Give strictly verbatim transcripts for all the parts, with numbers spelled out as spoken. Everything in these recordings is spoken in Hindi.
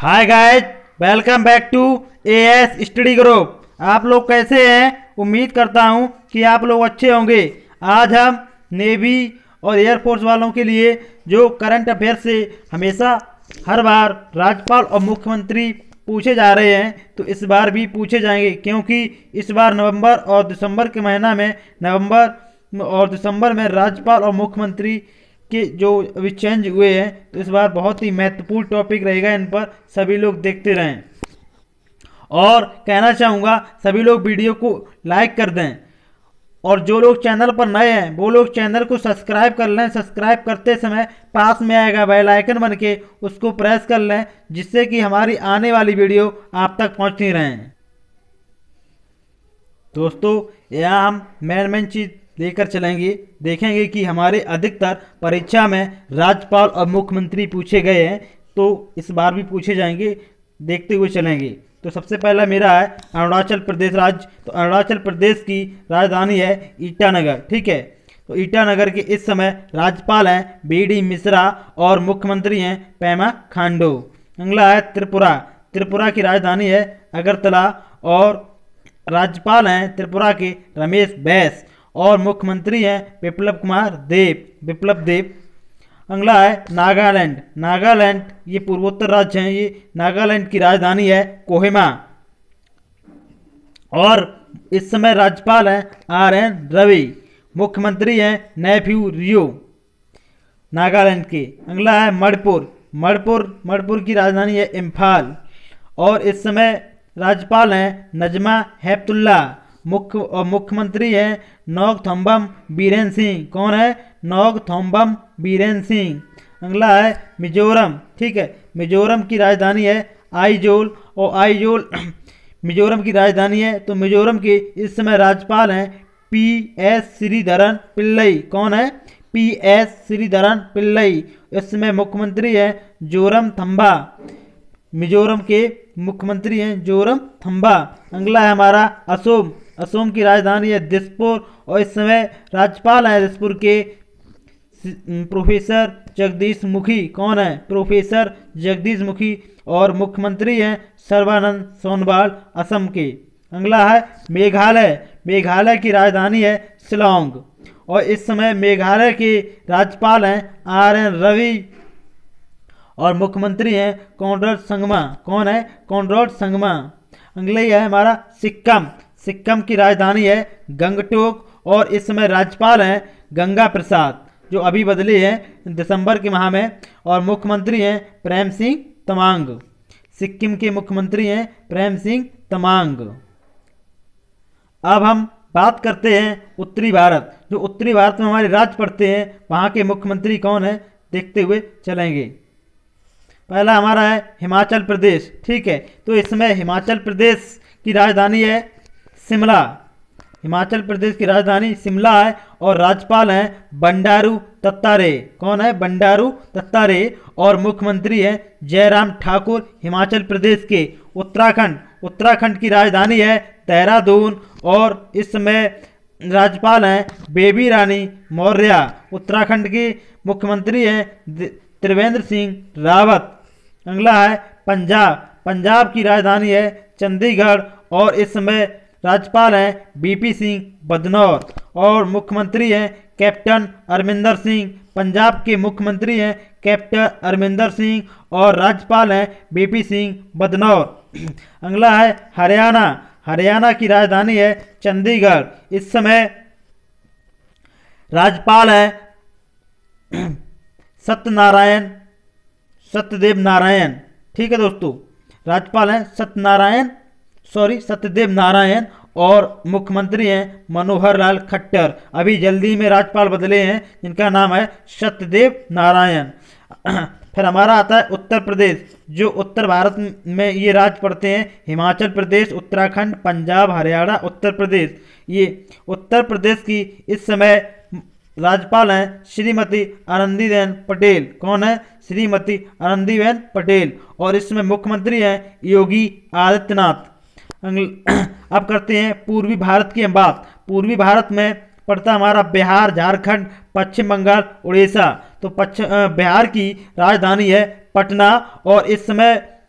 Hi guys, welcome back to AS study group. आप लोग कैसे हैं? उम्मीद करता हूं कि आप लोग अच्छे होंगे। आज हम नेवी और एयरफोर्स वालों के लिए जो करंट अफेयर से हमेशा हर बार राज्यपाल और मुख्यमंत्री पूछे जा रहे हैं, तो इस बार भी पूछे जाएंगे, क्योंकि इस बार नवंबर और दिसंबर के महीना में नवंबर और दिसंबर में राज्यपाल और मुख्यमंत्री के जो अभी चेंज हुए हैं, तो इस बार बहुत ही महत्वपूर्ण टॉपिक रहेगा। इन पर सभी लोग देखते रहें और कहना चाहूँगा सभी लोग वीडियो को लाइक कर दें, और जो लोग चैनल पर नए हैं वो लोग चैनल को सब्सक्राइब कर लें। सब्सक्राइब करते समय पास में आएगा बेल आइकन बन के, उसको प्रेस कर लें, जिससे कि हमारी आने वाली वीडियो आप तक पहुँचती रहें। दोस्तों, यहाँ हम मेन मेन चीज़ लेकर चलेंगे, देखेंगे कि हमारे अधिकतर परीक्षा में राज्यपाल और मुख्यमंत्री पूछे गए हैं, तो इस बार भी पूछे जाएंगे, देखते हुए चलेंगे। तो सबसे पहला मेरा है अरुणाचल प्रदेश राज्य। तो अरुणाचल प्रदेश की राजधानी है ईटानगर, ठीक है। तो ईटानगर के इस समय राज्यपाल हैं बी डी मिश्रा और मुख्यमंत्री हैं पेमा खांडू। अगला है त्रिपुरा। त्रिपुरा की राजधानी है अगरतला और राज्यपाल हैं त्रिपुरा के रमेश बैस और मुख्यमंत्री हैं विप्लव कुमार देव विप्लव देव। अगला है नागालैंड। नागालैंड ये पूर्वोत्तर राज्य हैं। ये नागालैंड की राजधानी है कोहिमा और इस समय राज्यपाल हैं आर एन रवि, मुख्यमंत्री हैं नेफ्यू रियो नागालैंड के। अगला है मणिपुर। मणिपुर मणिपुर की राजधानी है इम्फाल और इस समय राज्यपाल हैं नजमा हेपतुल्ला, मुख्य और मुख्यमंत्री हैं नौगथोम्बम बीरेन सिंह। कौन है? नौगथोम्बम बीरेन सिंह। अगला है मिजोरम, ठीक है। मिजोरम की राजधानी है आइजोल और आइजोल मिजोरम की राजधानी है। तो मिजोरम के इस समय राज्यपाल हैं पी एस श्रीधरन पिल्लई। कौन है? P S Sreedharan Pillai. इस समय मुख्यमंत्री हैं जोरम थम्बा। मिजोरम के मुख्यमंत्री हैं जोरम थम्बा। अगला है हमारा असोम। असोम की राजधानी है दिसपुर और इस समय राज्यपाल हैं दिसपुर के प्रोफेसर जगदीश मुखी। कौन है? प्रोफेसर जगदीश मुखी और मुख्यमंत्री हैं सर्बानंद सोनोवाल असम के। अगला है मेघालय। मेघालय की राजधानी है शिलोंग और इस समय मेघालय के राज्यपाल हैं आर एन रवि और मुख्यमंत्री हैं कॉनराड संगमा। कौन है? कॉनराड संगमा। अगले है हमारा सिक्किम। सिक्किम की राजधानी है गंगटोक और इस समय राज्यपाल हैं गंगा प्रसाद, जो अभी बदले हैं दिसंबर के माह में, और मुख्यमंत्री हैं प्रेम सिंह तमांग। सिक्किम के मुख्यमंत्री हैं प्रेम सिंह तमांग। अब हम बात करते हैं उत्तरी भारत। जो उत्तरी भारत में हमारे राज्य पड़ते हैं, वहाँ के मुख्यमंत्री कौन है, देखते हुए चलेंगे। पहला हमारा है हिमाचल प्रदेश, ठीक है। तो इसमें हिमाचल प्रदेश की राजधानी है शिमला। हिमाचल प्रदेश की राजधानी शिमला है और राज्यपाल हैं बंडारू दत्तात्रेय। कौन है? बंडारू दत्तात्रेय और मुख्यमंत्री हैं जयराम ठाकुर हिमाचल प्रदेश के। उत्तराखंड। उत्तराखंड की राजधानी है देहरादून और इस समय राज्यपाल हैं बेबी रानी मौर्य। उत्तराखंड के मुख्यमंत्री हैं त्रिवेंद्र सिंह रावत। अगला है पंजाब। पंजाब की राजधानी है चंडीगढ़ और इस समय राज्यपाल हैं बीपी सिंह बदनौर और मुख्यमंत्री हैं कैप्टन अमरिंदर सिंह। पंजाब के मुख्यमंत्री हैं कैप्टन अमरिंदर सिंह और राज्यपाल हैं बीपी सिंह बदनौर। अगला है हरियाणा। हरियाणा की राजधानी है चंडीगढ़। इस समय राज्यपाल हैं सत्यनारायण सत्यदेव नारायण, ठीक है दोस्तों। राज्यपाल हैं सत्यनारायण सॉरी सत्यदेव नारायण और मुख्यमंत्री हैं मनोहर लाल खट्टर। अभी जल्दी में राज्यपाल बदले हैं जिनका नाम है सत्यदेव नारायण। फिर हमारा आता है उत्तर प्रदेश। जो उत्तर भारत में ये राज्य पड़ते हैं हिमाचल प्रदेश, उत्तराखंड, पंजाब, हरियाणा, उत्तर प्रदेश। ये उत्तर प्रदेश की इस समय राज्यपाल हैं श्रीमती आनंदीबेन पटेल। कौन है? श्रीमती आनंदीबेन पटेल और इसमें मुख्यमंत्री हैं योगी आदित्यनाथ। अब करते हैं पूर्वी भारत की हम बात। पूर्वी भारत में पड़ता हमारा बिहार, झारखंड, पश्चिम बंगाल, उड़ीसा। तो पश्चिम बिहार की राजधानी है पटना और इस समय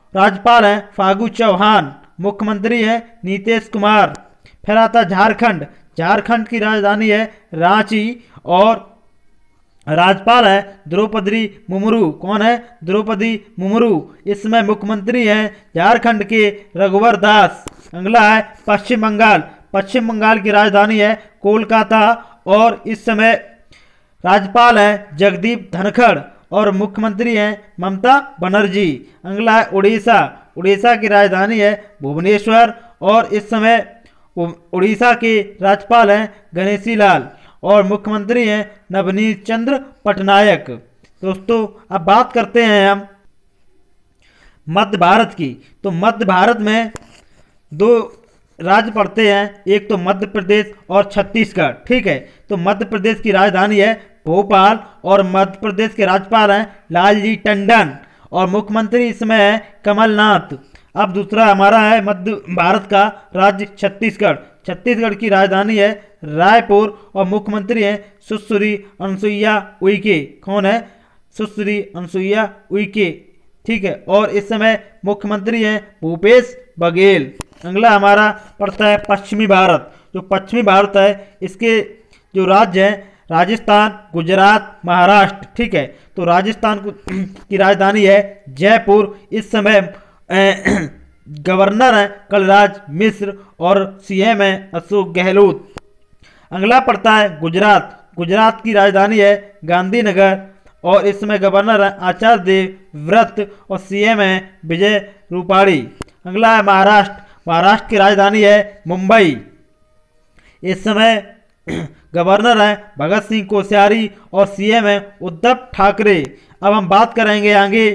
राज्यपाल हैं फागू चौहान, मुख्यमंत्री हैं नीतीश कुमार। फिर आता झारखंड, झारखंड की राजधानी है रांची और राज्यपाल है द्रौपदी मुर्मू। कौन है? द्रौपदी मुर्मू। इस समय मुख्यमंत्री हैं झारखंड के रघुवर दास। अगला है पश्चिम बंगाल, पश्चिम बंगाल की राजधानी है कोलकाता और इस समय राज्यपाल हैं जगदीप धनखड़ और मुख्यमंत्री हैं ममता बनर्जी। अगला है उड़ीसा, उड़ीसा की राजधानी है भुवनेश्वर और इस समय उड़ीसा के राज्यपाल हैं गणेशी लाल और मुख्यमंत्री हैं नवनीत चंद्र पटनायक। दोस्तों अब बात करते हैं हम मध्य भारत की। तो मध्य भारत में दो राज्य पड़ते हैं, एक तो मध्य प्रदेश और छत्तीसगढ़। ठीक है, तो मध्य प्रदेश की राजधानी है भोपाल और मध्य प्रदेश के राज्यपाल हैं लालजी टंडन और मुख्यमंत्री इसमें है कमलनाथ। अब दूसरा हमारा है मध्य भारत का राज्य छत्तीसगढ़। छत्तीसगढ़ की राजधानी है रायपुर और मुख्यमंत्री हैं सुश्री अनुसुईया उइके। कौन है? सुश्री अनुसुईया उइके। ठीक है, और इस समय मुख्यमंत्री हैं भूपेश बघेल। अगला हमारा पड़ता है पश्चिमी भारत। जो पश्चिमी भारत है इसके जो राज्य हैं राजस्थान, गुजरात, महाराष्ट्र। ठीक है, तो राजस्थान की राजधानी है जयपुर। इस समय गवर्नर हैं कलराज मिश्र और सीएम हैं अशोक गहलोत। अगला पड़ता है गुजरात, गुजरात की राजधानी है गांधीनगर और इस समय गवर्नर हैं आचार्य देवव्रत और सीएम हैं विजय रूपाणी। अगला है महाराष्ट्र, महाराष्ट्र की राजधानी है मुंबई। इस समय गवर्नर हैं भगत सिंह कोश्यारी और सीएम हैं उद्धव ठाकरे। अब हम बात करेंगे आगे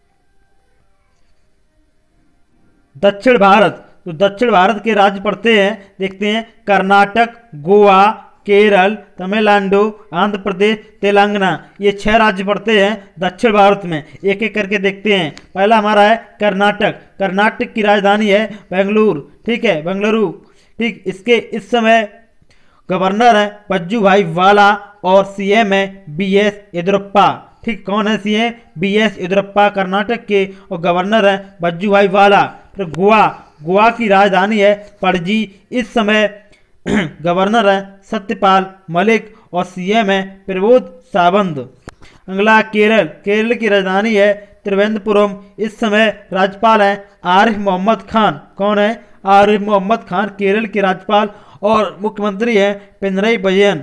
दक्षिण भारत। तो दक्षिण भारत के राज्य पड़ते हैं, देखते हैं कर्नाटक, गोवा, केरल, तमिलनाडु, आंध्र प्रदेश, तेलंगाना। ये छह राज्य पड़ते हैं दक्षिण भारत में। एक एक करके देखते हैं। पहला हमारा है कर्नाटक, कर्नाटक की राजधानी है बेंगलुरु। ठीक है, बेंगलुरु। ठीक, इसके इस समय गवर्नर है बज्जू भाई वाला और सीएम है बी एस येदियुरप्पा। ठीक, कौन है CM? B S Yediyurappa Karnataka के और गवर्नर है बज्जू भाई वाला। फिर गोवा, गोवा की राजधानी है पणजी। इस समय गवर्नर है सत्यपाल मलिक और सीएम है प्रमोद सावंत। अगला केरल, केरल की राजधानी है त्रिवेंद्रपुरम। इस समय राज्यपाल हैं आरिफ मोहम्मद खान। कौन है? आरिफ मोहम्मद खान केरल के राज्यपाल और मुख्यमंत्री हैं पिनरई विजयन।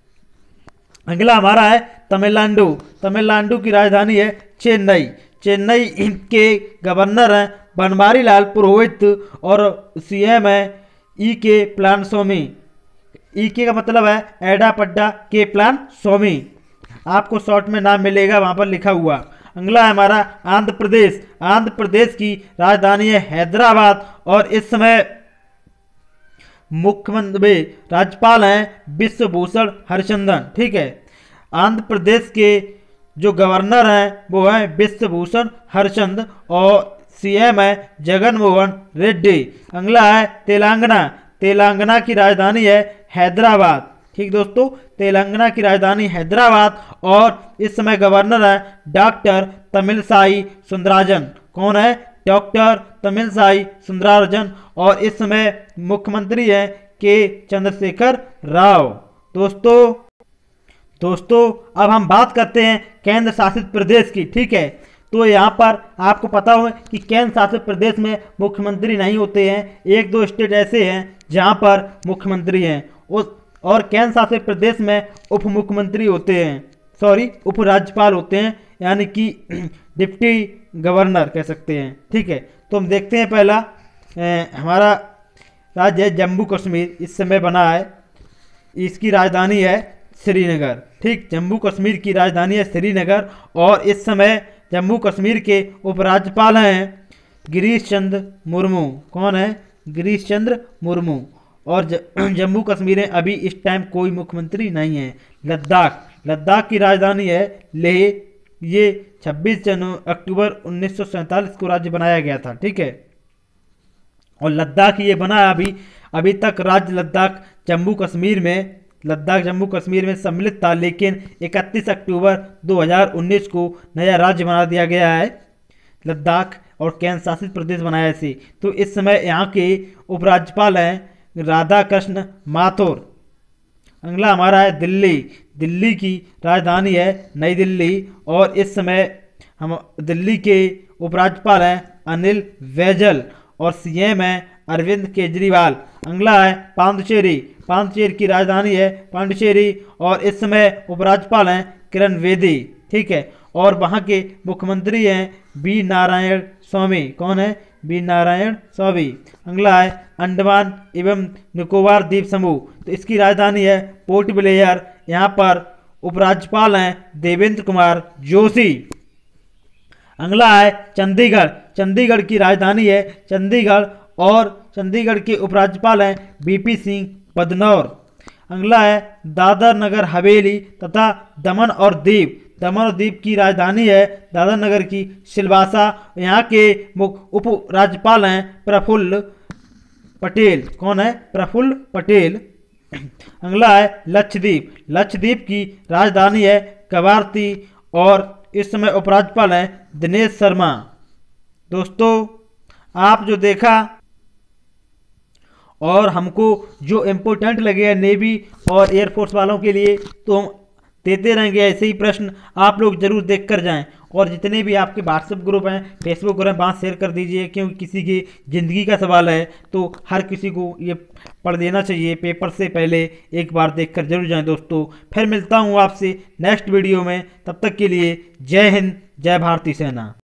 अगला हमारा है तमिलनाडु, तमिलनाडु की राजधानी है चेन्नई। चेन्नई के गवर्नर हैं बनवारी लाल पुरोहित और सीएम है ई के प्लान स्वामी। ई के का मतलब है एडा पड्डा के प्लान स्वामी। आपको शॉर्ट में नाम मिलेगा वहां पर लिखा हुआ। अगला है हमारा आंध्र प्रदेश, आंध्र प्रदेश की राजधानी है हैदराबाद और इस समय मुख्यमंत्री राज्यपाल हैं विश्वभूषण हरिचंदन। ठीक है, आंध्र प्रदेश के जो गवर्नर हैं वो हैं विश्वभूषण हरिचंद और सीएम है जगन मोहन रेड्डी। अगला है तेलंगाना, तेलंगाना की राजधानी है हैदराबाद। ठीक दोस्तों, तेलंगाना की राजधानी हैदराबाद और इस समय गवर्नर है डॉक्टर तमिलसाई सुंदराजन। कौन है? डॉक्टर तमिलसाई सुंदराजन और इस समय मुख्यमंत्री हैं के चंद्रशेखर राव। दोस्तों दोस्तों अब हम बात करते हैं केंद्र शासित प्रदेश की। ठीक है, तो यहाँ पर आपको पता हो कि केंद्र शासित प्रदेश में मुख्यमंत्री नहीं होते हैं। एक दो स्टेट ऐसे हैं जहाँ पर मुख्यमंत्री हैं उस और केंद्र शासित प्रदेश में उप मुख्यमंत्री होते हैं, सॉरी उप राज्यपाल होते हैं, यानी कि डिप्टी गवर्नर कह सकते हैं। ठीक है, तो हम देखते हैं पहला ए, हमारा राज्य है जम्मू कश्मीर। इस समय बना है, इसकी राजधानी है श्रीनगर। ठीक, जम्मू कश्मीर की राजधानी है श्रीनगर और इस समय जम्मू कश्मीर के उपराज्यपाल हैं गिरीश चंद्र मुर्मू। कौन है? गिरीश चंद्र मुर्मू। और जम्मू कश्मीर में अभी इस टाइम कोई मुख्यमंत्री नहीं है। लद्दाख, लद्दाख की राजधानी है लेह। ये छब्बीस जनवरी अक्टूबर उन्नीस सौ सैंतालीस को राज्य बनाया गया था। ठीक है, और लद्दाख ये बना अभी अभी तक राज्य लद्दाख जम्मू कश्मीर में लद्दाख जम्मू कश्मीर में सम्मिलित था, लेकिन इकतीस अक्टूबर दो हज़ार उन्नीस को नया राज्य बना दिया गया है लद्दाख और केंद्र शासित प्रदेश बनाया इसे। तो इस समय यहाँ के उपराज्यपाल हैं राधा कृष्ण माथुर। अगला हमारा है दिल्ली। दिल्ली की राजधानी है नई दिल्ली और इस समय हम दिल्ली के उपराज्यपाल हैं अनिल बैजल और सीएम हैं अरविंद केजरीवाल। अगला है पांडिचेरी। पांडिचेरी की राजधानी है पांडिचेरी और इस समय उपराज्यपाल हैं किरण बेदी। ठीक है, और वहाँ के मुख्यमंत्री हैं बी नारायण स्वामी। कौन है? बी नारायण स्वामी। अगला है अंडमान एवं निकोबार द्वीप समूह। तो इसकी राजधानी है पोर्ट ब्लेयर। यहाँ पर उपराज्यपाल हैं देवेंद्र कुमार जोशी। अगला है चंडीगढ़। चंडीगढ़ की राजधानी है चंडीगढ़ और चंडीगढ़ के उपराज्यपाल हैं बीपी सिंह बदनौर। अगला है दादर नगर हवेली तथा दमन और दीव। दमन और दीव की राजधानी है दादर नगर की सिलवासा। यहाँ के मुख्य उप राज्यपाल हैं प्रफुल्ल पटेल। कौन है? प्रफुल्ल पटेल। अगला है लक्षद्वीप। लक्षद्वीप की राजधानी है कवारती और इस समय उपराज्यपाल हैं दिनेश शर्मा। दोस्तों, आप जो देखा और हमको जो इम्पोर्टेंट लगे हैं नेवी और एयरफोर्स वालों के लिए, तो हम देते रहेंगे ऐसे ही प्रश्न। आप लोग जरूर देख कर जाएं और जितने भी आपके व्हाट्सएप ग्रुप हैं, फेसबुक ग्रुप हैं, वहाँ शेयर कर दीजिए, क्योंकि किसी की ज़िंदगी का सवाल है तो हर किसी को ये पढ़ देना चाहिए। पेपर से पहले एक बार देख कर जरूर जाएँ दोस्तों। फिर मिलता हूँ आपसे नेक्स्ट वीडियो में, तब तक के लिए जय हिंद, जय भारतीय सेना।